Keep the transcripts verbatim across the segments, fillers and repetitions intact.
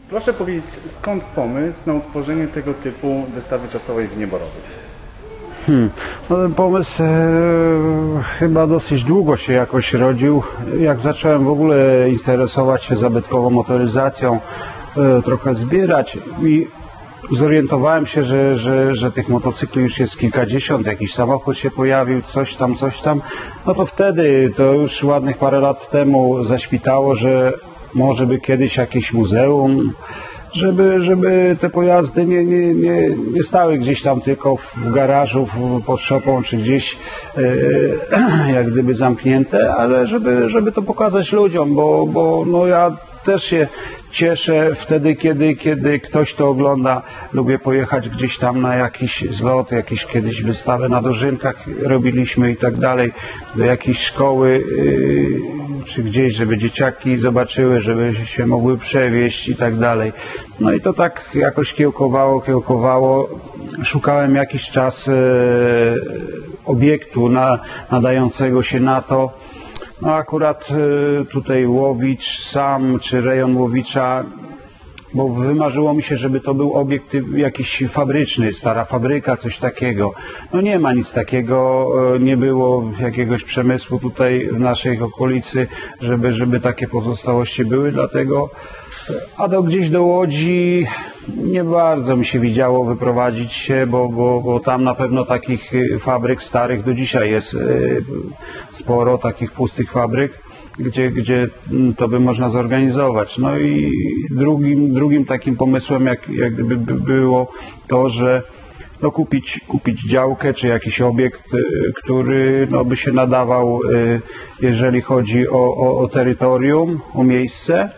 Proszę powiedzieć, skąd pomysł na utworzenie tego typu wystawy czasowej w Nieborowie? Hmm. No, ten pomysł e, chyba dosyć długo się jakoś rodził. Jak zacząłem w ogóle interesować się zabytkową motoryzacją, e, trochę zbierać i zorientowałem się, że, że, że tych motocykli już jest kilkadziesiąt, jakiś samochód się pojawił, coś tam, coś tam. No to wtedy, to już ładnych parę lat temu zaświtało, że może by kiedyś jakieś muzeum, żeby, żeby te pojazdy nie, nie, nie, nie stały gdzieś tam tylko w garażu, w, pod szopą, czy gdzieś e, jak gdyby zamknięte, ale żeby, żeby to pokazać ludziom, bo, bo no ja też się cieszę wtedy, kiedy, kiedy ktoś to ogląda. Lubię pojechać gdzieś tam na jakiś zlot, jakieś kiedyś wystawę na dożynkach robiliśmy i tak dalej, do jakiejś szkoły yy, czy gdzieś, żeby dzieciaki zobaczyły, żeby się mogły przewieźć i tak dalej. No i to tak jakoś kiełkowało, kiełkowało. Szukałem jakiś czas yy, obiektu na, nadającego się na to. No akurat y, tutaj Łowicz sam, czy rejon Łowicza, bo wymarzyło mi się, żeby to był obiekt jakiś fabryczny, stara fabryka, coś takiego. No nie ma nic takiego, y, nie było jakiegoś przemysłu tutaj w naszej okolicy, żeby, żeby takie pozostałości były, dlatego a do, gdzieś do Łodzi nie bardzo mi się widziało wyprowadzić się, bo, bo, bo tam na pewno takich fabryk starych do dzisiaj jest sporo, takich pustych fabryk, gdzie, gdzie to by można zorganizować. No i drugim, drugim takim pomysłem jak, jak gdyby było to, że no kupić, kupić działkę czy jakiś obiekt, który no by się nadawał, jeżeli chodzi o, o, o terytorium, o miejsce,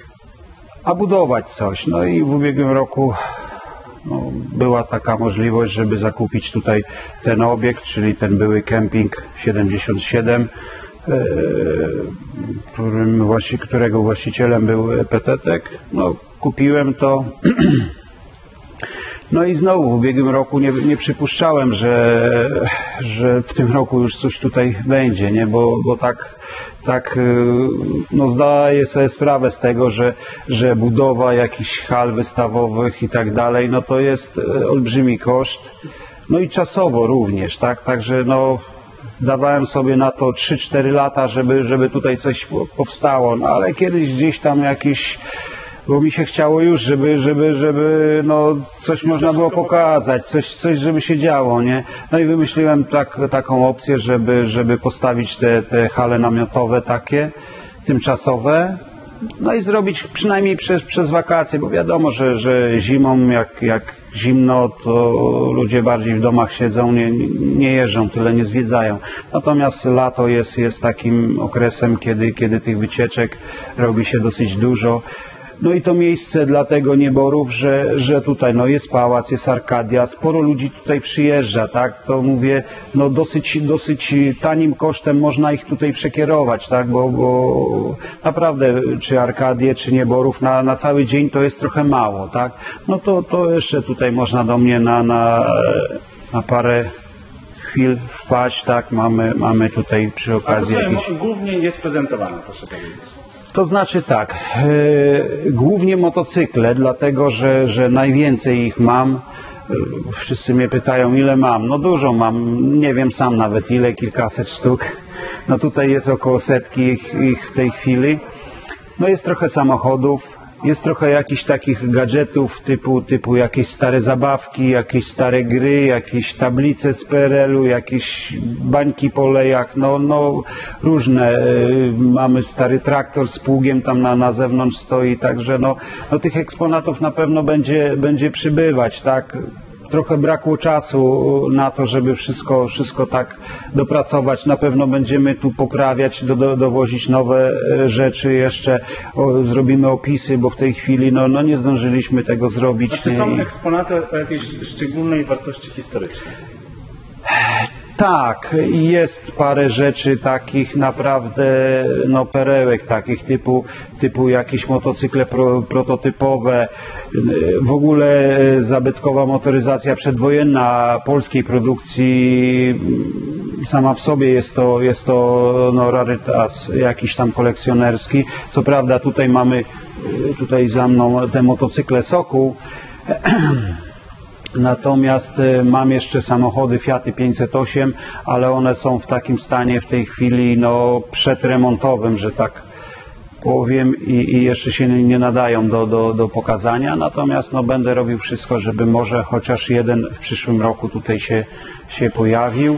a budować coś. No i w ubiegłym roku no, była taka możliwość, żeby zakupić tutaj ten obiekt, czyli ten były kemping siedemdziesiąt siedem, e, którym właści, którego właścicielem był Petetek. No, kupiłem to. No i znowu w ubiegłym roku nie, nie przypuszczałem, że, że w tym roku już coś tutaj będzie, nie? Bo, bo tak, tak no zdaję sobie sprawę z tego, że, że budowa jakichś hal wystawowych i tak dalej, no to jest olbrzymi koszt, no i czasowo również, tak? Także no dawałem sobie na to trzy cztery lata, żeby, żeby tutaj coś powstało, no ale kiedyś gdzieś tam jakieś, bo mi się chciało już, żeby, żeby, żeby no, coś można było pokazać, coś, coś żeby się działo, nie? No i wymyśliłem tak, taką opcję, żeby, żeby postawić te, te hale namiotowe takie, tymczasowe, no i zrobić przynajmniej przez, przez wakacje, bo wiadomo, że, że zimą, jak, jak zimno, to ludzie bardziej w domach siedzą, nie, nie jeżdżą, tyle nie zwiedzają. Natomiast lato jest, jest takim okresem, kiedy, kiedy tych wycieczek robi się dosyć dużo. No i to miejsce dla tego Nieborów, że, że tutaj no jest pałac, jest Arkadia, sporo ludzi tutaj przyjeżdża, tak? To mówię, no dosyć, dosyć tanim kosztem można ich tutaj przekierować, tak? Bo, bo naprawdę czy Arkadię, czy Nieborów na, na cały dzień to jest trochę mało, tak? No to, to jeszcze tutaj można do mnie na, na, na parę chwil wpaść, tak? Mamy, mamy tutaj przy okazji... A co tutaj jakieś... głównie jest prezentowane, proszę powiedzieć? To znaczy tak, e, głównie motocykle, dlatego że, że najwięcej ich mam. E, wszyscy mnie pytają, ile mam. No dużo mam, nie wiem sam nawet ile, kilkaset sztuk. No tutaj jest około setki ich, ich w tej chwili. No jest trochę samochodów, jest trochę jakichś takich gadżetów typu, typu jakieś stare zabawki, jakieś stare gry, jakieś tablice z P R L u, jakieś bańki po lejach, no, no różne. Mamy stary traktor z pługiem tam na, na zewnątrz stoi, także no, no tych eksponatów na pewno będzie, będzie przybywać, tak? Trochę brakło czasu na to, żeby wszystko, wszystko tak dopracować. Na pewno będziemy tu poprawiać, do, do, dowozić nowe rzeczy jeszcze. O, zrobimy opisy, bo w tej chwili no, no nie zdążyliśmy tego zrobić. A czy są eksponaty o jakiejś szczególnej wartości historycznej? Tak, jest parę rzeczy takich naprawdę, no perełek takich typu, typu jakieś motocykle pro, prototypowe, w ogóle zabytkowa motoryzacja przedwojenna polskiej produkcji sama w sobie jest to, jest to no, rarytas jakiś tam kolekcjonerski. Co prawda tutaj mamy, tutaj za mną te motocykle Sokół. Natomiast mam jeszcze samochody Fiaty pięćset osiem, ale one są w takim stanie w tej chwili no, przedremontowym, że tak powiem, i, i jeszcze się nie nadają do, do, do pokazania. Natomiast no, będę robił wszystko, żeby może chociaż jeden w przyszłym roku tutaj się, się pojawił.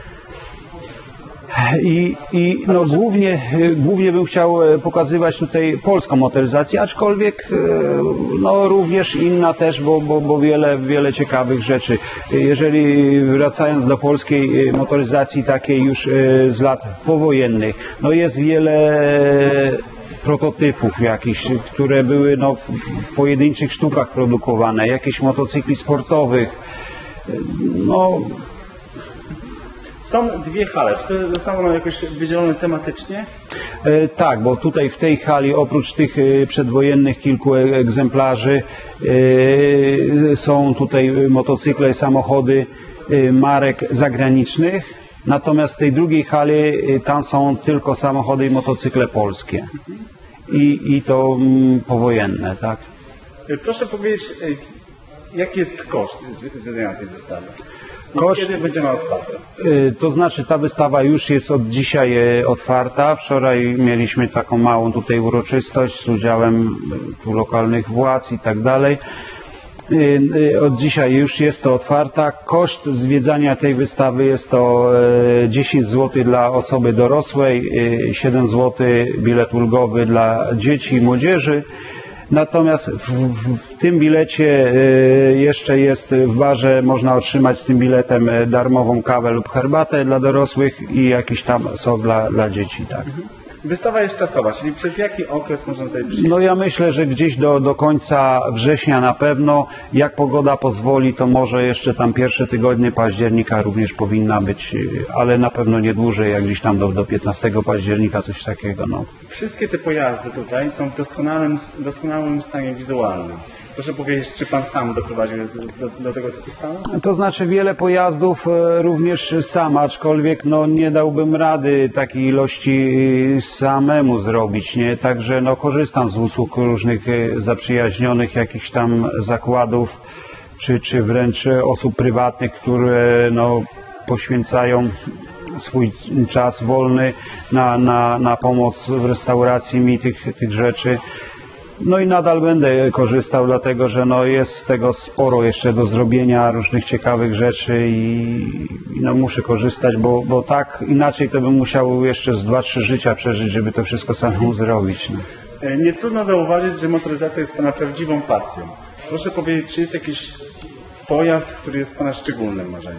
I, i no, głównie, głównie bym chciał pokazywać tutaj polską motoryzację, aczkolwiek no, również inna też, bo, bo, bo wiele, wiele ciekawych rzeczy. Jeżeli wracając do polskiej motoryzacji takiej już z lat powojennych, no jest wiele prototypów jakichś, które były no, w, w pojedynczych sztukach produkowane, jakieś motocykli sportowych, no Są dwie hale. Czy to zostało jakoś wydzielone tematycznie? E, tak, bo tutaj w tej hali oprócz tych e, przedwojennych kilku egzemplarzy e, są tutaj motocykle, samochody e, marek zagranicznych. Natomiast w tej drugiej hali e, tam są tylko samochody i motocykle polskie. I, i to m, powojenne, tak? Proszę powiedzieć, jaki jest koszt związania tej wystawy? Koszt, Kiedy będzie ona otwarta? To znaczy ta wystawa już jest od dzisiaj otwarta. Wczoraj mieliśmy taką małą tutaj uroczystość z udziałem tu lokalnych władz i tak dalej. Od dzisiaj już jest to otwarta. Koszt zwiedzania tej wystawy jest to dziesięć złotych dla osoby dorosłej, siedem złotych bilet ulgowy dla dzieci i młodzieży. Natomiast w, w, w tym bilecie jeszcze jest w barze, można otrzymać z tym biletem darmową kawę lub herbatę dla dorosłych i jakiś tam sok dla, dla dzieci. Tak. Wystawa jest czasowa, czyli przez jaki okres można tutaj przyjść? No ja myślę, że gdzieś do, do końca września na pewno. Jak pogoda pozwoli, to może jeszcze tam pierwsze tygodnie października również powinna być, ale na pewno nie dłużej, jak gdzieś tam do, do piętnastego października, coś takiego. No. Wszystkie te pojazdy tutaj są w doskonałym, doskonałym stanie wizualnym. Proszę powiedzieć, czy Pan sam doprowadził do, do, do tego typu stanu? To znaczy wiele pojazdów również sam, aczkolwiek no, nie dałbym rady takiej ilości samemu zrobić, nie? Także no, korzystam z usług różnych zaprzyjaźnionych jakichś tam zakładów, czy, czy wręcz osób prywatnych, które no, poświęcają swój czas wolny na, na, na pomoc w restauracji mi tych, tych rzeczy. No i nadal będę korzystał, dlatego że no jest z tego sporo jeszcze do zrobienia różnych ciekawych rzeczy i, i no muszę korzystać, bo, bo tak inaczej to bym musiał jeszcze z dwa, trzy życia przeżyć, żeby to wszystko samemu zrobić. No. Nie trudno zauważyć, że motoryzacja jest Pana prawdziwą pasją. Proszę powiedzieć, czy jest jakiś pojazd, który jest Pana szczególnym marzeniem?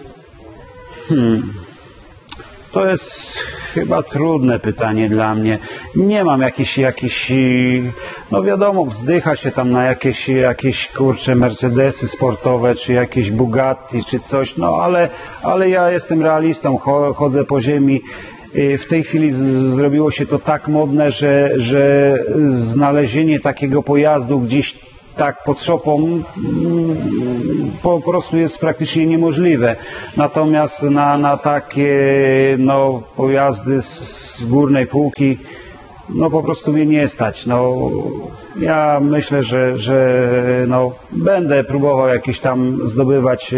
Hmm. To jest chyba trudne pytanie dla mnie. Nie mam jakichś, jakichś, no wiadomo, wzdycha się tam na jakieś, jakieś kurcze Mercedesy sportowe, czy jakieś Bugatti, czy coś, no ale, ale ja jestem realistą, chodzę po ziemi. W tej chwili zrobiło się to tak modne, że, że znalezienie takiego pojazdu gdzieś tak pod szopą po prostu jest praktycznie niemożliwe. Natomiast na, na takie no, pojazdy z, z górnej półki no po prostu mnie nie stać. No, ja myślę, że, że no, będę próbował jakieś tam zdobywać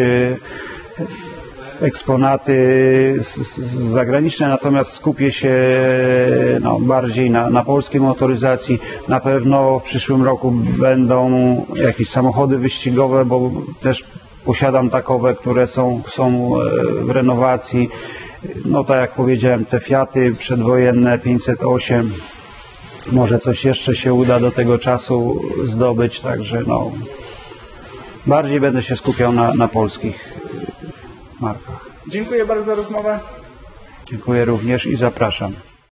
eksponaty z, z, zagraniczne, natomiast skupię się no, bardziej na, na polskiej motoryzacji. Na pewno w przyszłym roku będą jakieś samochody wyścigowe, bo też posiadam takowe, które są, są w renowacji. No tak jak powiedziałem, te Fiaty przedwojenne pięćset osiem, może coś jeszcze się uda do tego czasu zdobyć, także no, bardziej będę się skupiał na, na polskich markach. Dziękuję bardzo za rozmowę. Dziękuję również i zapraszam.